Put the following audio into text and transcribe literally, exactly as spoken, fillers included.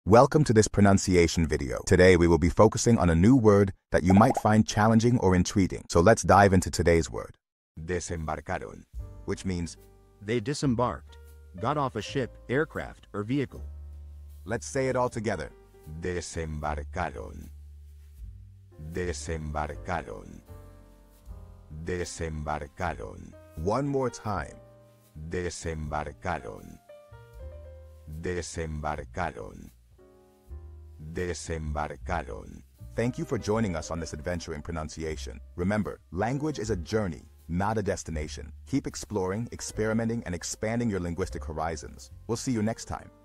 Welcome to this pronunciation video. Today we will be focusing on a new word that you might find challenging or intriguing. So let's dive into today's word. Desembarcaron, which means They disembarked, got off a ship, aircraft, or vehicle. let's say it all together. Desembarcaron. Desembarcaron. Desembarcaron. One more time. Desembarcaron. Desembarcaron. Desembarcaron. Thank you for joining us on this adventure in pronunciation. Remember, language is a journey, not a destination. Keep exploring, experimenting, and expanding your linguistic horizons. We'll see you next time.